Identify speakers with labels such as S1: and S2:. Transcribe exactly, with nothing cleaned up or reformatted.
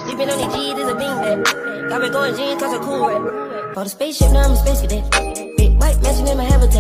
S1: Sleeping on these G's is a beanbag. Got me going jeans cause I'm cool rap. Bought a spaceship, now I'm a space cadet. Big white mansion in my habitat.